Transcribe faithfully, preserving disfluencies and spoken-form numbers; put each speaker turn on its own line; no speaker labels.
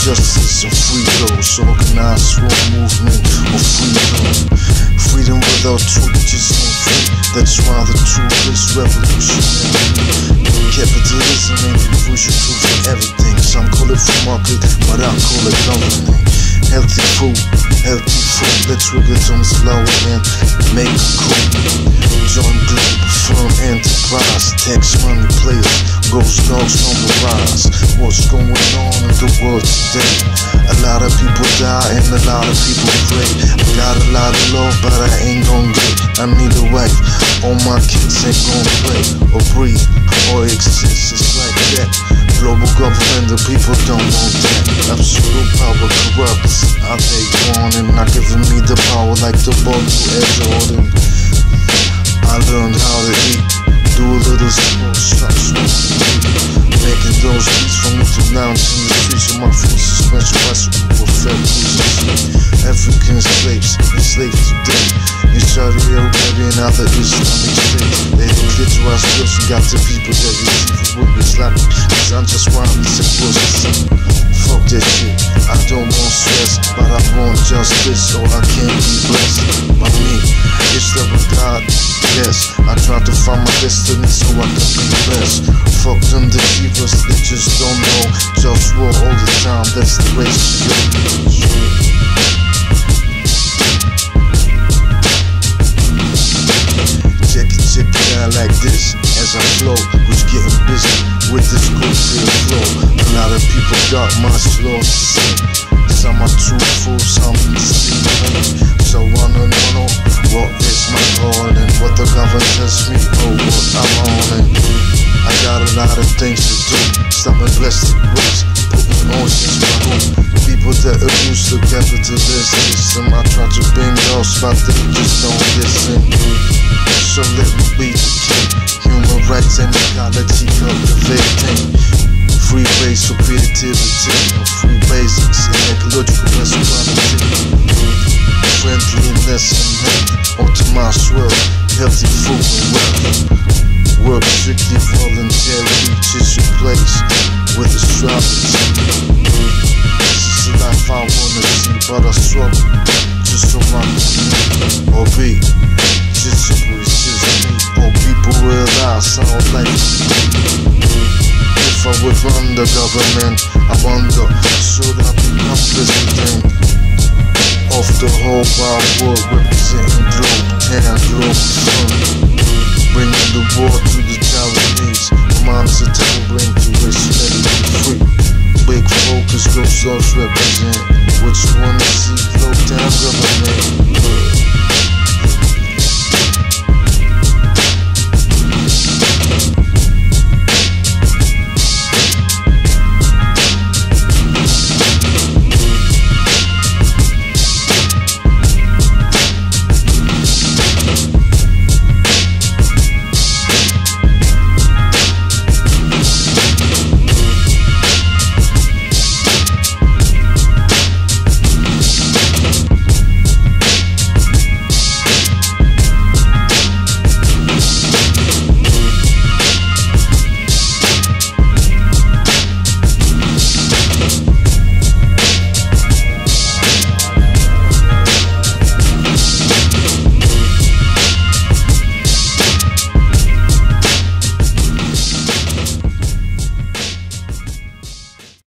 justice and free those. Organized war movement of freedom. Freedom without truth just ain't free. That's why the truth is revolutionary. Capitalism ain't the crucial truth for everything. Some call it free market, but I call it governing. Healthy food, healthy food. Let's trigger some slow and make a coup. Join Globalfirm enterprise. Tax money players, GhostDogz on the rise. What's going on in the world today? A lot of people die and a lot of people pray. I got a lot of love, but I ain't gon' get. I need a wife. All my kids ain't gon' play or breathe or exist. It's like that. Global government, the people don't want that. Absolute power corrupts. I take one and not giving me the power like the ball to Air Jordan. I learned how to eat, do a little sports, stop smoking, making those beats from me to lounge in the streets of my feet, suspension bicycle for fat pieces. African slaves, enslaved today, in Saudi Arabia and other Islamic states. They declare to ourselves and got the people that we see for what is Islamic, cause I'm just one of the simplest. Fuck that shit, I don't want stress, but I want justice, or I can't be blessed by me. It's love of God, yes, I try to find my destiny so I can be blessed. Fuck them deceivers, they just don't know. JustWar all the time, that's the race to go. Check it, check it out like this, as I flow, who's getting busy with this good feel flow. A lot of people got my slow to sing. Some are truthful, some deceiving. So wanna know what is my calling, what the government tells me, oh what I'm on. And I got a lot of things to do. Stopping plastic waste, putting oceans my home. People that abuse the capitalist system, I try to bring those, but they just don't listen. So let me be the king. Human rights and ecology cultivating. Free base for creativity, and free basics and ecological reciprocity. Friendliness and health, optimized world, healthy food and wealth. Work strictly voluntarily, just your place with the struggles. This is the life I wanna see, but I struggle just to rock with me. Or be just a voice, just me. Or people realize how life is. If I would run the government, I wonder, should I become president of the whole wide world, representing Globetown, Globalfirm, bringing the war to the Taiwanese. Moms are tumbling to wish let it be free. Big focus, GhostDogz represent. What you wanna see, Globetown government.